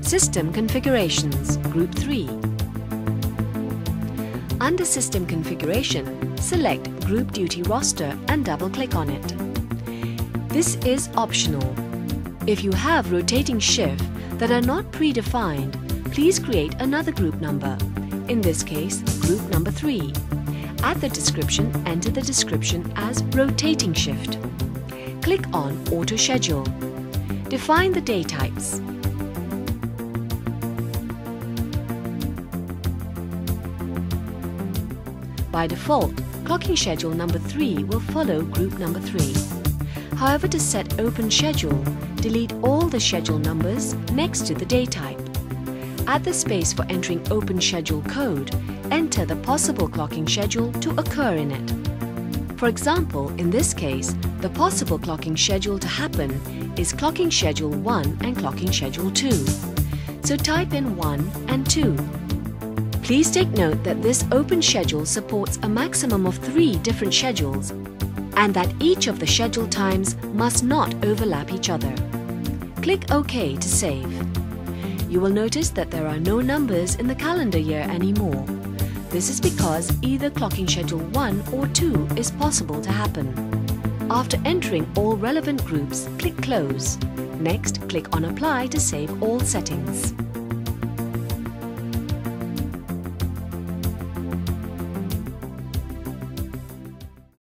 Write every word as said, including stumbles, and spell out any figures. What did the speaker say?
System Configurations, Group three. Under System Configuration, select Group Duty Roster and double-click on it. This is optional. If you have rotating shift that are not predefined, please create another group number, in this case, group number three. At the description, enter the description as rotating shift. Click on Auto Schedule. Define the day types. By default, clocking schedule number three will follow group number three. However, to set open schedule, delete all the schedule numbers next to the day type. At the space for entering open schedule code, enter the possible clocking schedule to occur in it. For example, in this case, the possible clocking schedule to happen is clocking schedule one and clocking schedule two. So type in one and two. Please take note that this open schedule supports a maximum of three different schedules and that each of the schedule times must not overlap each other. Click OK to save. You will notice that there are no numbers in the calendar year anymore. This is because either clocking schedule one or two is possible to happen. After entering all relevant groups, click Close. Next, click on Apply to save all settings.